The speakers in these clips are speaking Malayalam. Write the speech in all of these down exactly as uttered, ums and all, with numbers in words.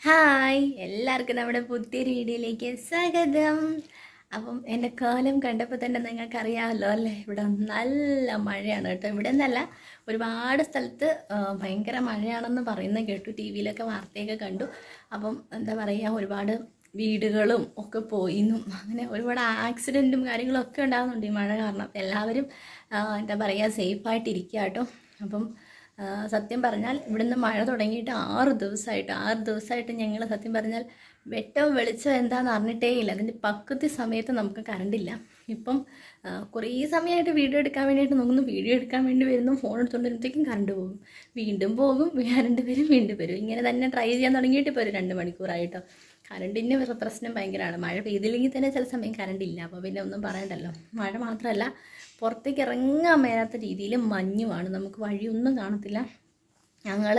ഹായ് എല്ലാവർക്കും നമ്മുടെ പുതിയൊരു വീഡിയോയിലേക്ക് സ്വാഗതം. അപ്പം എൻ്റെ കോലം കണ്ടപ്പോൾ തന്നെ നിങ്ങൾക്കറിയാമല്ലോ അല്ലേ, ഇവിടെ നല്ല മഴയാണ് കേട്ടോ. ഇവിടെ നിന്നല്ല, ഒരുപാട് സ്ഥലത്ത് ഭയങ്കര മഴയാണെന്ന് പറയുന്നത് കേട്ടു, ടി വിയിലൊക്കെ വാർത്തയൊക്കെ കണ്ടു. അപ്പം എന്താ പറയുക, ഒരുപാട് വീടുകളും ഒക്കെ പോയിന്നും അങ്ങനെ ഒരുപാട് ആക്സിഡൻറ്റും കാര്യങ്ങളൊക്കെ ഉണ്ടാകുന്നുണ്ട് ഈ മഴ കാരണം. എല്ലാവരും എന്താ പറയുക, സേഫായിട്ടിരിക്കുക കേട്ടോ. അപ്പം സത്യം പറഞ്ഞാൽ ഇവിടുന്ന് മഴ തുടങ്ങിയിട്ട് ആറ് ദിവസമായിട്ട് ആറ് ദിവസമായിട്ട് ഞങ്ങൾ സത്യം പറഞ്ഞാൽ വെട്ടവും വെളിച്ചം എന്താണെന്ന് അറിഞ്ഞിട്ടേ ഇല്ല. അതിൻ്റെ പകുതി സമയത്ത് നമുക്ക് കറണ്ടില്ല. ഇപ്പം കുറേ സമയമായിട്ട് വീഡിയോ എടുക്കാൻ വേണ്ടിയിട്ട് നോക്കുന്നു, വീഡിയോ എടുക്കാൻ വേണ്ടി വരുന്നു, ഫോൺ എടുത്തുകൊണ്ടിരുന്നത്തേക്കും കറണ്ട് പോകും, വീണ്ടും പോകും, കറണ്ട് വരും, വീണ്ടും വരും. ഇങ്ങനെ തന്നെ ട്രൈ ചെയ്യാൻ തുടങ്ങിയിട്ട് ഇപ്പോൾ ഒരു രണ്ട് മണിക്കൂറായിട്ടോ. കറണ്ടിൻ്റെ പ്രശ്നം ഭയങ്കരമാണ്. മഴ പെയ്തില്ലെങ്കിൽ തന്നെ ചില സമയം കറണ്ടില്ല. അപ്പോൾ പിന്നെ ഒന്നും പറയണ്ടല്ലോ. മഴ മാത്രമല്ല, പുറത്തേക്ക് ഇറങ്ങാൻ മേലാത്ത രീതിയിൽ മഞ്ഞുമാണ്, നമുക്ക് വഴിയൊന്നും കാണത്തില്ല. ഞങ്ങൾ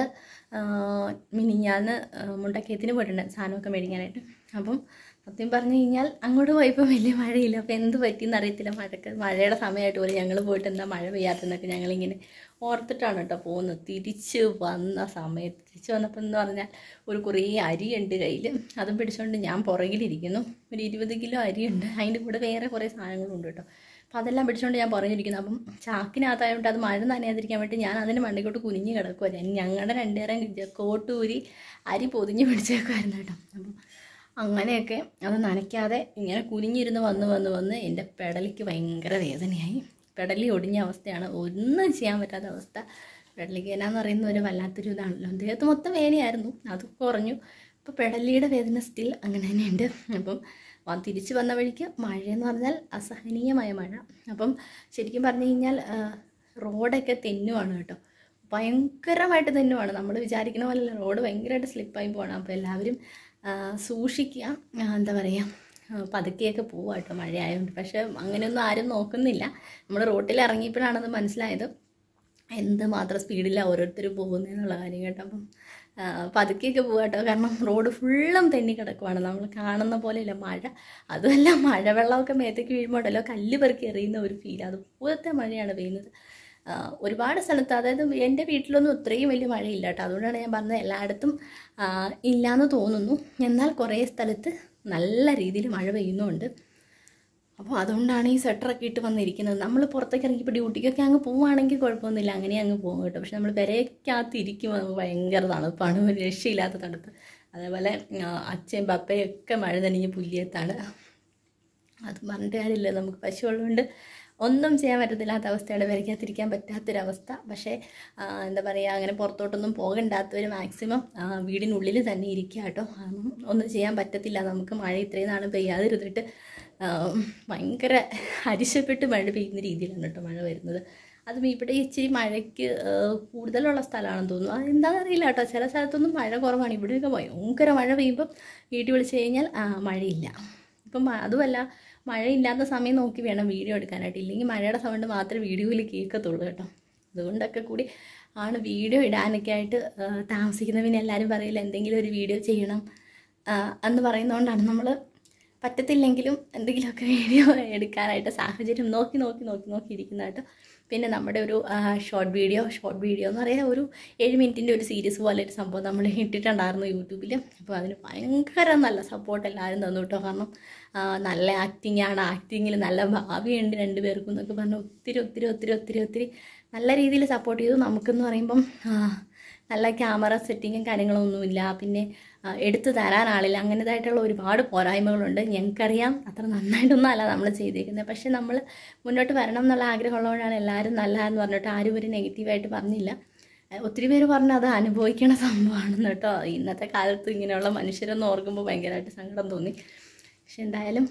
മിനിഞ്ഞാന്ന് മുണ്ടക്കയത്തിന് പോയിട്ടുണ്ട് സാധനമൊക്കെ മേടിക്കാനായിട്ട്. അപ്പം സത്യം പറഞ്ഞു കഴിഞ്ഞാൽ അങ്ങോട്ട് പോയപ്പോൾ വലിയ മഴയില്ല. അപ്പോൾ എന്ത് പറ്റിയെന്ന് അറിയത്തില്ല. മഴക്ക് മഴയുടെ സമയമായിട്ട് പോലും ഞങ്ങൾ പോയിട്ട് എന്താ മഴ പെയ്യാത്തെന്നൊക്കെ ഞങ്ങളിങ്ങനെ ഓർത്തിട്ടാണ് കേട്ടോ പോകുന്നത്. തിരിച്ച് വന്ന സമയത്ത് തിരിച്ച് വന്നപ്പോൾ എന്ന് പറഞ്ഞാൽ ഒരു കുറേ അരിയുണ്ട് കയ്യിൽ, അതും പിടിച്ചുകൊണ്ട് ഞാൻ പുറകിലിരിക്കുന്നു. ഒരു ഇരുപത് കിലോ അരിയുണ്ട്, അതിൻ്റെ കൂടെ വേറെ കുറേ സാധനങ്ങളുണ്ട് കേട്ടോ. അപ്പോൾ അതെല്ലാം പിടിച്ചുകൊണ്ട് ഞാൻ പുറകിലിരിക്കുന്നു. അപ്പം ചാക്കിനകത്തായതുകൊണ്ട് അത് മഴ നനയാതിരിക്കാൻ വേണ്ടി ഞാൻ അതിന് മണ്ടയ്ക്കോട്ട് കുനിഞ്ഞ് കിടക്കുമായിരുന്നു. ഞങ്ങളുടെ രണ്ടുപേരും കോട്ടൂരി അരി പൊതിഞ്ഞ് പിടിച്ചേക്കുമായിരുന്നു കേട്ടോ. അപ്പം അങ്ങനെയൊക്കെ അത് നനയ്ക്കാതെ ഇങ്ങനെ കുനിഞ്ഞിരുന്ന് വന്ന് വന്ന് വന്ന് എൻ്റെ പെടലിക്ക് ഭയങ്കര വേദനയായി. പെടലി ഒടിഞ്ഞ അവസ്ഥയാണ്, ഒന്നും ചെയ്യാൻ പറ്റാത്ത അവസ്ഥ. പെടലിക്ക് എന്നാന്ന് പറയുന്ന ഒരു വല്ലാത്തൊരു ഇതാണല്ലോ. അദ്ദേഹത്ത് മൊത്തം വേദനയായിരുന്നു, അത് കുറഞ്ഞു. അപ്പോൾ പെടലിയുടെ വേദന സ്റ്റിൽ അങ്ങനെ തന്നെയുണ്ട്. അപ്പം തിരിച്ച് വന്ന വഴിക്ക് മഴയെന്ന് പറഞ്ഞാൽ അസഹനീയമായ മഴ. അപ്പം ശരിക്കും പറഞ്ഞു കഴിഞ്ഞാൽ റോഡൊക്കെ തെന്നുവാണ് കേട്ടോ, ഭയങ്കരമായിട്ട് തെന്നുവാണ്. നമ്മൾ വിചാരിക്കുന്ന പോലെ റോഡ് ഭയങ്കരമായിട്ട് സ്ലിപ്പായി പോകണം. അപ്പോൾ എല്ലാവരും സൂക്ഷിക്കുക, എന്താ പറയുക, പതുക്കെയൊക്കെ പോവുക കേട്ടോ മഴ ആയതുകൊണ്ട്. പക്ഷേ അങ്ങനെയൊന്നും ആരും നോക്കുന്നില്ല. നമ്മൾ റോട്ടിൽ ഇറങ്ങിയപ്പോഴാണത് മനസ്സിലായത് എന്തുമാത്രം സ്പീഡിലാണ് ഓരോരുത്തർ പോകുന്നതെന്നുള്ള കാര്യം കേട്ടോ. അപ്പം പതുക്കെയൊക്കെ പോവുക കേട്ടോ, കാരണം റോഡ് ഫുള്ളും തെന്നി കിടക്കുവാണ്. നമ്മൾ കാണുന്ന പോലെയല്ല മഴ. അതുമല്ല, മഴവെള്ളമൊക്കെ മേത്തേക്ക് വീഴുമ്പോഴല്ലോ കല്ല് പെറുക്കി എറിയുന്ന ഒരു ഫീൽ, അതുപോലത്തെ മഴയാണ് പെയ്യുന്നത് ഒരുപാട് സ്ഥലത്ത്. അതായത് എൻ്റെ വീട്ടിലൊന്നും ഇത്രയും വലിയ മഴയില്ല കേട്ടോ. അതുകൊണ്ടാണ് ഞാൻ പറഞ്ഞത് എല്ലായിടത്തും ഇല്ലയെന്ന് തോന്നുന്നു. എന്നാൽ കുറേ സ്ഥലത്ത് നല്ല രീതിയിൽ മഴ പെയ്യുന്നുമുണ്ട്. അപ്പോൾ അതുകൊണ്ടാണ് ഈ സ്വെറ്ററൊക്കെ ഇട്ട് വന്നിരിക്കുന്നത്. നമ്മൾ പുറത്തേക്ക് ഇറങ്ങിയപ്പോൾ ഡ്യൂട്ടിക്കൊക്കെ അങ്ങ് പോവുകയാണെങ്കിൽ കുഴപ്പമൊന്നുമില്ല, അങ്ങനെ അങ്ങ് പോകും കേട്ടോ. പക്ഷെ നമ്മൾ പെരയ്ക്കകത്ത് ഇരിക്കുമ്പോൾ നമുക്ക് ഭയങ്കര തണുപ്പാണ്, ഒരു രക്ഷയില്ലാത്ത തണുപ്പ്. അതേപോലെ അച്ഛയും പപ്പയൊക്കെ മഴ നനഞ്ഞ് പുല്ലിയത്താണ്. അത് പറഞ്ഞിട്ട് കാര്യമില്ല, നമുക്ക് പശുവുള്ളതുകൊണ്ട് ഒന്നും ചെയ്യാൻ പറ്റത്തില്ലാത്ത അവസ്ഥയാണ്, വരയ്ക്കാതിരിക്കാൻ പറ്റാത്തൊരവസ്ഥ. പക്ഷേ എന്താ പറയുക, അങ്ങനെ പുറത്തോട്ടൊന്നും പോകണ്ടാത്തവർ മാക്സിമം വീടിനുള്ളിൽ തന്നെ ഇരിക്കുക കേട്ടോ. ഒന്നും ചെയ്യാൻ പറ്റത്തില്ല. നമുക്ക് മഴ ഇത്രയും നാളും പെയ്യാതിരുന്നിട്ട് ഭയങ്കര അരിശപ്പെട്ട് മഴ പെയ്യുന്ന രീതിയിലാണ് കേട്ടോ മഴ വരുന്നത്. അതും ഇവിടെ ഇച്ചിരി മഴയ്ക്ക് കൂടുതലുള്ള സ്ഥലമാണെന്ന് തോന്നുന്നു. അത് എന്താണെന്ന് അറിയില്ല കേട്ടോ. ചില സ്ഥലത്തൊന്നും മഴ കുറവാണ്, ഇവിടെയൊക്കെ ഭയങ്കര മഴ പെയ്യുമ്പം വീട്ടിൽ വിളിച്ച് കഴിഞ്ഞാൽ മഴയില്ല. ഇപ്പം അതുമല്ല, മഴയില്ലാത്ത സമയം നോക്കി വേണം വീഡിയോ എടുക്കാനായിട്ട്, ഇല്ലെങ്കിൽ മഴയുടെ സൗണ്ട് മാത്രമേ വീഡിയോയിൽ കേൾക്കത്തുള്ളൂ കേട്ടോ. അതുകൊണ്ടൊക്കെ കൂടി ആണ് വീഡിയോ ഇടാനൊക്കെ ആയിട്ട് താമസിക്കുന്നത്. പിന്നെ എല്ലാവരും പറയില്ല എന്തെങ്കിലും ഒരു വീഡിയോ ചെയ്യണം എന്ന് പറയുന്നതുകൊണ്ടാണ് നമ്മൾ പറ്റത്തില്ലെങ്കിലും എന്തെങ്കിലുമൊക്കെ വീഡിയോ എടുക്കാനായിട്ട് സാഹചര്യം നോക്കി നോക്കി നോക്കി നോക്കി ഇരിക്കുന്നതായിട്ട്. പിന്നെ നമ്മുടെ ഒരു ഷോർട്ട് വീഡിയോ ഷോർട്ട് വീഡിയോ എന്ന് പറയുക ഒരു ഏഴ് മിനിറ്റിൻ്റെ ഒരു സീരീസ് പോലെ ഒരു സംഭവം നമ്മൾ ഇട്ടിട്ടുണ്ടായിരുന്നു യൂട്യൂബിൽ. അപ്പോൾ അതിന് ഭയങ്കര നല്ല സപ്പോർട്ട് എല്ലാവരും തന്നു കേട്ടോ. കാരണം നല്ല ആക്ടിങ് ആണ്, ആക്ടിങ്ങിൽ നല്ല ഭാവിയുണ്ട് രണ്ടുപേർക്കും എന്നൊക്കെ പറഞ്ഞ് ഒത്തിരി ഒത്തിരി ഒത്തിരി ഒത്തിരി ഒത്തിരി നല്ല രീതിയിൽ സപ്പോർട്ട് ചെയ്തു. നമുക്കെന്ന് പറയുമ്പം നല്ല ക്യാമറ സെറ്റിങ്ങും കാര്യങ്ങളൊന്നുമില്ല, പിന്നെ എടുത്തു തരാൻ ആളില്ല, അങ്ങനതായിട്ടുള്ള ഒരുപാട് പോരായ്മകളുണ്ട്. ഞങ്ങൾക്കറിയാം അത്ര നന്നായിട്ടൊന്നും അല്ല നമ്മൾ ചെയ്തേക്കുന്നത്. പക്ഷേ നമ്മൾ മുന്നോട്ട് വരണം എന്നുള്ള ആഗ്രഹമുള്ളതുകൊണ്ടാണ് എല്ലാവരും നല്ലതെന്ന് പറഞ്ഞിട്ട് ആരും ഒരു നെഗറ്റീവായിട്ട് പറഞ്ഞില്ല. ഒത്തിരി പേര് പറഞ്ഞ് അത് അനുഭവിക്കണ സംഭവമാണെന്ന് കേട്ടോ. ഇന്നത്തെ കാലത്ത് ഇങ്ങനെയുള്ള മനുഷ്യരൊന്നും ഓർക്കുമ്പോൾ ഭയങ്കരമായിട്ട് സങ്കടം തോന്നി. പക്ഷെ എന്തായാലും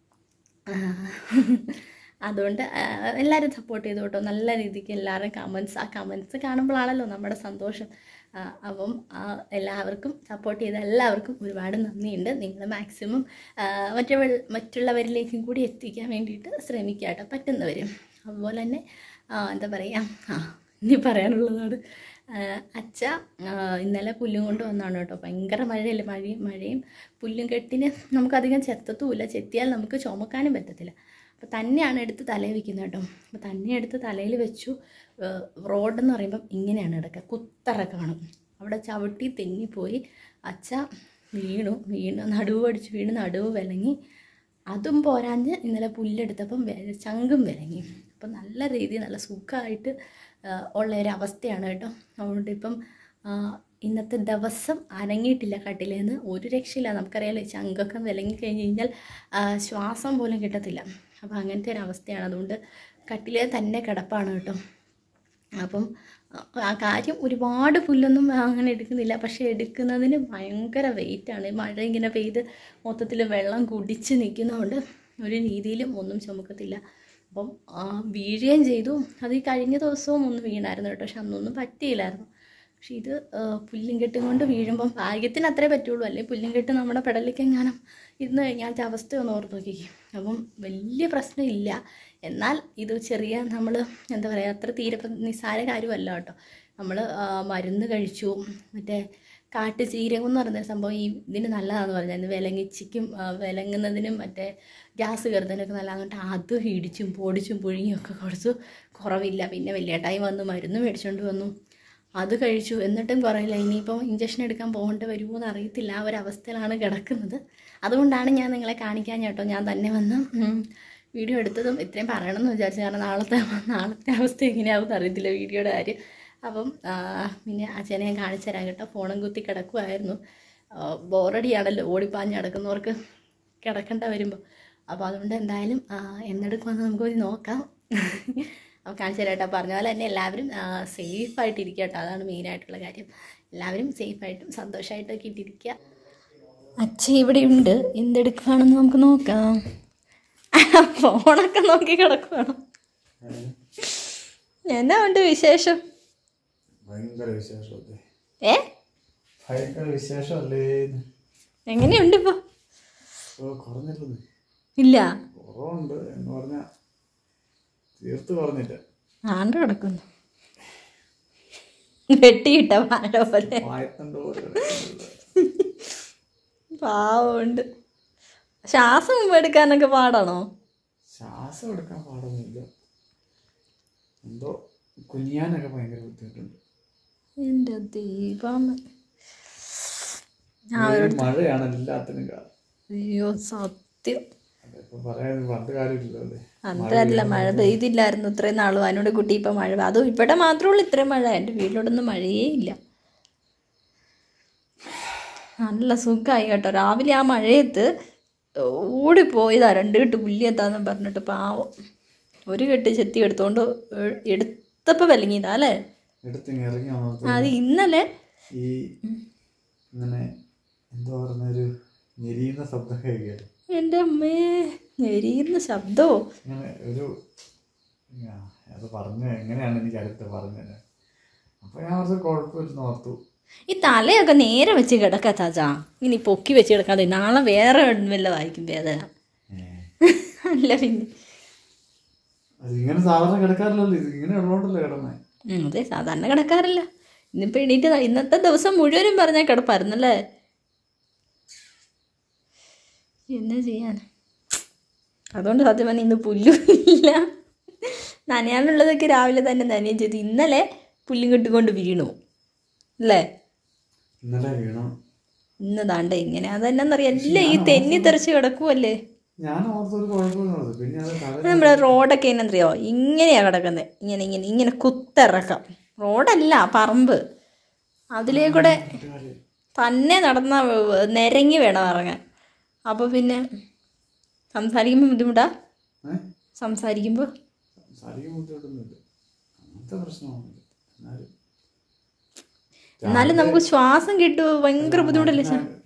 അതുകൊണ്ട് എല്ലാവരും സപ്പോർട്ട് ചെയ്തു കേട്ടോ. നല്ല രീതിക്ക് എല്ലാവരും കമൻസ്, ആ കമൻസ് കാണുമ്പോഴാണല്ലോ നമ്മുടെ സന്തോഷം. അപ്പം എല്ലാവർക്കും സപ്പോർട്ട് ചെയ്ത എല്ലാവർക്കും ഒരുപാട് നന്ദിയുണ്ട്. നിങ്ങൾ മാക്സിമം മറ്റുള്ള മറ്റുള്ളവരിലേക്കും കൂടി എത്തിക്കാൻ വേണ്ടിയിട്ട് ശ്രമിക്കുക കേട്ടോ, പറ്റുന്നവരും. അതുപോലെ തന്നെ എന്താ പറയുക, ആ ഇനി പറയാനുള്ളതാണ്, അച്ഛ ഇന്നലെ പുല്ലും കൊണ്ട് വന്നാണ് കേട്ടോ. ഭയങ്കര മഴയല്ലേ, മഴയും മഴയും പുല്ലും കെട്ടിന് നമുക്കധികം ചെത്തത്തുമില്ല, ചെത്തിയാൽ നമുക്ക് ചുമക്കാനും പറ്റത്തില്ല. അപ്പോൾ തന്നെയാണ് എടുത്ത് തലയിൽ വയ്ക്കുന്നത് കേട്ടോ. അപ്പോൾ തന്നെ എടുത്ത് തലയിൽ വെച്ചു. റോഡെന്ന് പറയുമ്പം ഇങ്ങനെയാണ് കിടക്കുക, കുത്തറ കാണും. അവിടെ ചവിട്ടി തെന്നിപ്പോയി അച്ഛ വീണു വീണ് നടുവ് അടിച്ച് വീണ് നടുവ് വിലങ്ങി. അതും പോരാഞ്ഞ് ഇന്നലെ പുല്ലെടുത്തപ്പം ചങ്കും വിലങ്ങി. അപ്പം നല്ല രീതിയിൽ നല്ല സുഖമായിട്ട് ഉള്ളൊരവസ്ഥയാണ് കേട്ടോ. അതുകൊണ്ട് ഇപ്പം ഇന്നത്തെ ദിവസം അനങ്ങിയിട്ടില്ല കട്ടിലേന്ന്, ഒരു രക്ഷയില്ല. നമുക്കറിയാലോ ചങ്കൊക്കെ വിലങ്ങി കഴിഞ്ഞ് കഴിഞ്ഞാൽ ശ്വാസം പോലും കിട്ടത്തില്ല. അപ്പം അങ്ങനത്തെ ഒരു അവസ്ഥയാണ്. അതുകൊണ്ട് കട്ടിലേ തന്നെ കിടപ്പാണ് കേട്ടോ. അപ്പം ആ കാര്യം ഒരുപാട് പുല്ലൊന്നും അങ്ങനെ എടുക്കുന്നില്ല, പക്ഷേ എടുക്കുന്നതിന് ഭയങ്കര വെയിറ്റാണ്. മഴ ഇങ്ങനെ പെയ്ത് മൊത്തത്തിൽ വെള്ളം കുടിച്ച് നിൽക്കുന്നതുകൊണ്ട് ഒരു രീതിയിലും ഒന്നും ചുമക്കത്തില്ല. അപ്പം വീഴുകയും ചെയ്തു. അത് ഈ കഴിഞ്ഞ ദിവസവും ഒന്ന് വീണായിരുന്നു കേട്ടോ, പക്ഷെ അന്നൊന്നും പറ്റിയില്ലായിരുന്നു. പക്ഷെ ഇത് പുല്ലും കെട്ടും കൊണ്ട് വീഴുമ്പം ഭാഗ്യത്തിന് അത്രേ പറ്റുള്ളൂ, അല്ലെങ്കിൽ പുല്ലും കെട്ട് നമ്മുടെ പെടലിക്കെങ്ങാനും ഇരുന്ന് കഴിഞ്ഞാലത്തെ അവസ്ഥ ഒന്ന് ഓർത്ത് നോക്കിക്കും. അപ്പം വലിയ പ്രശ്നമില്ല. എന്നാൽ ഇത് ചെറിയ നമ്മൾ എന്താ പറയുക, അത്ര തീരെ നിസ്സാര കാര്യമല്ല കേട്ടോ. നമ്മൾ മരുന്ന് കഴിച്ചു, മറ്റേ കാട്ടുചീരകം എന്ന് പറയുന്നൊരു സംഭവം ഈ ഇതിന് നല്ലതാണെന്ന് പറഞ്ഞാൽ വിലങ്ങിച്ചിക്കും വിലങ്ങുന്നതിനും മറ്റേ ഗ്യാസ് കയറുന്നതിനൊക്കെ നല്ലതാണെന്നിട്ട് അത് ഇടിച്ചും പൊടിച്ചും പുഴുങ്ങിയൊക്കെ കുറച്ച് കുറവില്ല. പിന്നെ വലിയ ടൈം വന്ന് മരുന്ന് മേടിച്ചുകൊണ്ട് വന്നു, അത് കഴിച്ചു, എന്നിട്ടും കുറയില്ല. ഇനിയിപ്പം ഇഞ്ചക്ഷൻ എടുക്കാൻ പോകേണ്ടി വരുമോ എന്ന് അറിയത്തില്ല. ആ ഒരവസ്ഥയിലാണ് കിടക്കുന്നത്. അതുകൊണ്ടാണ് ഞാൻ നിങ്ങളെ കാണിക്കാൻ കേട്ടോ ഞാൻ തന്നെ വന്ന് വീഡിയോ എടുത്തതും ഇത്രയും പറയണമെന്ന് വിചാരിച്ചു. കാരണം നാളത്തെ നാളത്തെ അവസ്ഥ എങ്ങനെയാവും അറിയത്തില്ല വീഡിയോയുടെ കാര്യം. അപ്പം പിന്നെ അച്ഛനെ ഞാൻ കാണിച്ചു തരാം കേട്ടോ. ഫോണും കുത്തി കിടക്കുമായിരുന്നു. ബോറടിയാണല്ലോ ഓടിപ്പാഞ്ഞ് കിടക്കുന്നവർക്ക് കിടക്കേണ്ട വരുമ്പോൾ. അപ്പോൾ അതുകൊണ്ട് എന്തായാലും എന്നെടുക്കുമെന്ന് നമുക്ക് നോക്കാം. അപ്പോൾ കാണിച്ചു തരാം കേട്ടോ. പറഞ്ഞ പോലെ തന്നെ എല്ലാവരും സേഫായിട്ടിരിക്കുക കേട്ടോ, അതാണ് മെയിനായിട്ടുള്ള കാര്യം. എല്ലാവരും സേഫായിട്ടും സന്തോഷമായിട്ടൊക്കെ ഇട്ടിരിക്കുക. അച്ഛൻ ഇവിടെ ഉണ്ട്, എന്തെടുക്കുകയാണെന്ന് നമുക്ക് നോക്കാം. ഫോണൊക്കെ നോക്കി കിടക്കുകയാണോ? എന്നാ ഉണ്ട് വിശേഷം? ഭയങ്കര വിശേഷമല്ലേ? ഏ ഭയങ്കര വിശേഷമല്ലേ? എങ്ങനെയുണ്ട് ഇപ്പൊ? കുറഞ്ഞില്ലെന്ന് ഇല്ല, കുറവുണ്ട് എന്ന് പറഞ്ഞാ തീർത്ത് പറഞ്ഞില്ല. ആണ്ട് കിടക്കുന്നു വെട്ടിയിട്ട വാഴ പോലെ പാവമുണ്ട്. ശ്വാസം എടുക്കാനൊക്കെ പാടാണോ? ശ്വാസം എടുക്കാൻ പാടൊന്നുമില്ല, എന്തോ കുനിയാനൊക്കെ ഭയങ്കര ബുദ്ധിമുട്ടുണ്ട്. എൻ്റെ ദൈവം, മഴയാണ് എല്ലാത്തിനും കാരണം. അയ്യോ സത്യം, പറയാൻ പറഞ്ഞ കാര്യമില്ലല്ലോ അല്ലേ. അതല്ല, മഴ പെയ്തില്ലായിരുന്നു ഇത്രയും നാളും. അതിനോട് കുട്ടി ഇപ്പം മഴ, അതും ഇവിടെ മാത്രമേ ഉള്ളൂ ഇത്രയും മഴ. എൻ്റെ വീട്ടിലോടൊന്നും മഴയേ ഇല്ല. നല്ല സുഖമായി കേട്ടോ. രാവിലെ ആ മഴയത്ത് ഓടിപ്പോയതാ രണ്ട് കെട്ട് പുല്ലിയെത്താന്ന് പറഞ്ഞിട്ട്. പാവം ഒരു കെട്ട് ചെത്തി എടുത്തോണ്ട് എടുത്തപ്പോൾ വിലങ്ങിയതാ അല്ലേ. അത് ഇന്നലെ ഈ ഇങ്ങനെ എന്താ പറഞ്ഞൊരു ഞെരിയുന്ന ശബ്ദം കേൾക്കുക. എൻ്റെ അമ്മേ, ഞെരിയുന്ന ശബ്ദമോ? ഇങ്ങനെ ഒരു അത് പറഞ്ഞു എങ്ങനെയാണ് എനിക്ക് അടുത്ത് പറഞ്ഞത്. അപ്പോൾ ഞാൻ കുറച്ച് കുഴപ്പമില്ലെന്ന് ഓർത്തു. ഈ തലയൊക്കെ നേരെ വെച്ച് കിടക്കാ ചാച്ചാ, ഇനി പൊക്കി വെച്ച് കിടക്കാതെ നാളെ വേറെ വല്ലതായിരിക്കും വേദന. അല്ല പിന്നെ ഇങ്ങനെ സാധാരണ കിടക്കാറില്ലല്ലോ, ഇത് ഇങ്ങനെ ഉള്ളതുകൊണ്ടല്ലേ കിടന്നേ. അതെ, സാധാരണ കിടക്കാറില്ല. ഇന്നിപ്പോൾ എണീറ്റ് ഇന്നത്തെ ദിവസം മുഴുവനും പറഞ്ഞാൽ കിടപ്പായിരുന്നല്ലേ. എന്നാ ചെയ്യാൻ. അതുകൊണ്ട് സത്യം പറഞ്ഞാൽ ഇന്ന് പുല്ലും ഇല്ല. നനയാനുള്ളതൊക്കെ രാവിലെ തന്നെ നനയും ചെയ്തു. ഇന്നലെ പുല്ലും കെട്ടിക്കൊണ്ട് വീണു അല്ലേ. ഇന്നലെ വീണു, ഇന്ന് താണ്ട ഇങ്ങനെ. അതെന്നറിയാം, എല്ലാം ഈ തെന്നി തെറിച്ച് കിടക്കുമല്ലേ. നമ്മുടെ റോഡൊക്കെ എന്നറിയോ ഇങ്ങനെയാ കിടക്കുന്നത്, ഇങ്ങനെ ഇങ്ങനെ ഇങ്ങനെ കുത്തിറക്കാം. റോഡല്ല, പറമ്പ്. അതിലേക്കൂടെ തന്നെ നടന്ന നിരങ്ങി വേണം ഇറങ്ങാൻ. അപ്പോൾ പിന്നെ സംസാരിക്കുമ്പോൾ ബുദ്ധിമുട്ടാ. സംസാരിക്കുമ്പോൾ എന്നാലും നമുക്ക് ശ്വാസം കിട്ടുമോ? ഭയങ്കര ബുദ്ധിമുട്ടല്ലേ.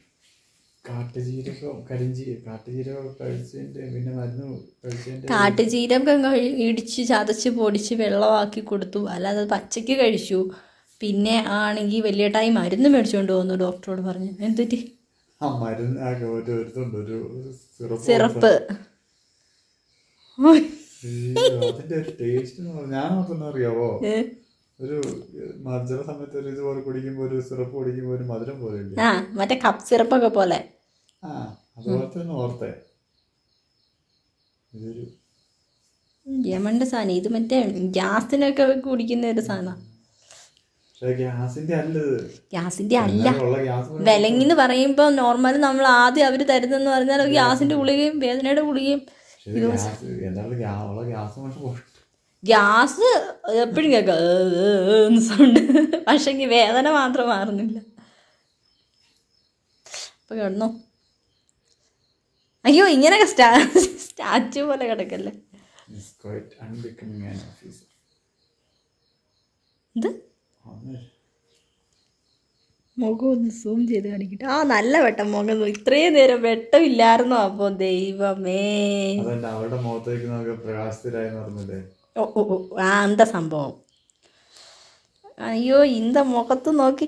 കാട്ടുചീരകം ഇടിച്ച് ചതച്ച് പൊടിച്ച് വെള്ളമാക്കി കൊടുത്തു, അല്ലാതെ പച്ചയ്ക്ക് കഴിച്ചു. പിന്നെ ആണെങ്കിൽ വലിയ ടൈം മരുന്ന് മേടിച്ചുകൊണ്ട് പോകുന്നു, ഡോക്ടറോട് പറഞ്ഞു. എന്തിട്ട് സിറപ്പ്. അറിയാവോ, ഒരു ചില സമയത്ത് ഒരു ഇതുപോലെ കുടിക്കുമ്പോൾ ഒരു സിറപ്പ് കുടിക്കുമ്പോൾ ഒരു മധുരം പോലെ, ആ മറ്റേ കപ്പ് സിറപ്പൊക്കെ പോലെ. ആ അതുപോലെ തന്നെ ഓർത്തേ. ഇതൊരു യമന്റെ സാധനം ഇത്, മറ്റേ ഗ്യാസിനൊക്കെ കുടിക്കുന്ന ഒരു സാധനം. ഗ്യാസിന്റെ അല്ലത്, ഗ്യാസിന്റെ അല്ല. ഉള്ള ഗ്യാസ് വിലങ്ങിന്ന് പറയുമ്പോൾ നോർമൽ നമ്മൾ ആദ്യം അവർ തരുന്നെന്ന് പറഞ്ഞാൽ ഗ്യാസിന്റെ ഗുളികയും വേദനയുടെ ഗുളികയും. ഗ്യാസ് എപ്പോഴും കേൾക്കാം സൗണ്ട്, പക്ഷെങ്കിൽ വേദന മാത്രം മാറുന്നില്ല. അപ്പൊ കിടന്നോ. അയ്യോ ഇങ്ങനെയൊക്കെ സ്റ്റാ സ്റ്റാച്ചു പോലെ കിടക്കല്ലേ. ഇത് മുഖം ഒന്ന് സൂം ചെയ്ത് കാണിക്കട്ടെ. ആ നല്ല വെട്ടം മുഖം. ഇത്രയും നേരം വെട്ടമില്ലായിരുന്നോ? അപ്പൊ ദൈവമേ. ഓ ഓ ഓ ആ എന്താ സംഭവം? അയ്യോ ഇന്ത മുഖത്ത് നോക്കി.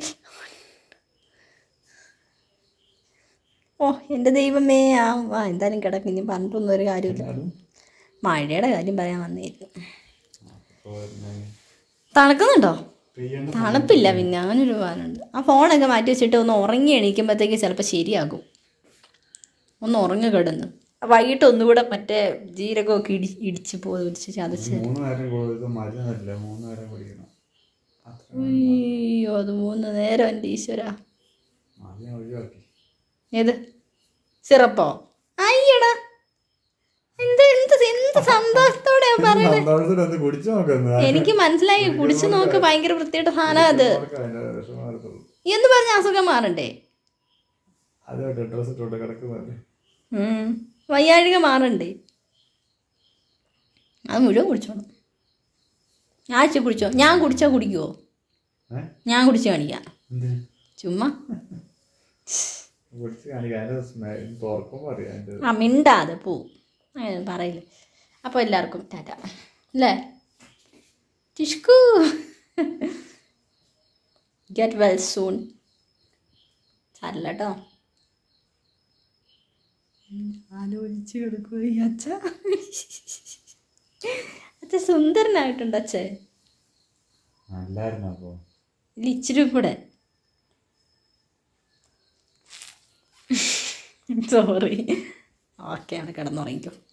ഓ എൻ്റെ ദൈവമേ. ആ ആ എന്തായാലും കിടക്കും. ഇനി പറഞ്ഞിട്ടൊന്നും ഒരു കാര്യമില്ല. മഴയുടെ കാര്യം പറയാൻ വന്നിരുന്നു. തണുക്കുന്നുണ്ടോ? തണുപ്പില്ല. പിന്നെ അങ്ങനൊരു ഭാഗമുണ്ട്. ആ ഫോണൊക്കെ മാറ്റി വെച്ചിട്ട് ഒന്ന് ഉറങ്ങി എണീക്കുമ്പോഴത്തേക്ക് ചിലപ്പോൾ ശരിയാകും. ഒന്ന് ഉറങ്ങി കിടന്ന് വൈകിട്ട് ഒന്നുകൂടെ മറ്റേ ജീരകമൊക്കെ ഇടി ഇടിച്ച് പോയി ഇടിച്ച് ചതച്ച്. അയ്യോ അത് മൂന്ന് നേരം എൻ്റെ ഈശ്വര. ഏത് സിറപ്പോ? അയ്യടാ എന്ത് എന്ത് എന്ത് സന്തോഷത്തോടെയാ പറയുന്നത്. എനിക്ക് മനസ്സിലായി. കുടിച്ചു നോക്ക്. ഭയങ്കര വൃത്തിയായിട്ട് സാധനം അത്. എന്ന് പറഞ്ഞ അസുഖം മാറണ്ടേ? വയ്യാഴിക മാറണ്ടേ? അത് മുഴുവൻ കുടിച്ചോണം. ആഴ്ച കുടിച്ചോ. ഞാൻ കുടിച്ചാ കുടിക്കുവോ? ഞാൻ കുടിച്ച് കാണിക്കാം ചുമ്മാ. ആ മിണ്ടാതെ പോ പറയില്ല. അപ്പോൾ എല്ലാവർക്കും ടാറ്റ അല്ലേ. ടിഷ്കു ഗെറ്റ് വെൽ സൂൺ. സാരല്ല കേട്ടോ. ആലോചിച്ച് കിടക്കുക ഈ അച്ഛ. അച്ഛ സുന്ദരനായിട്ടുണ്ട് അച്ഛേ. ഇച്ചിരി കൂടെ. സോറി. ഓക്കെ അവിടെ കിടന്നുറങ്ങിക്കോ.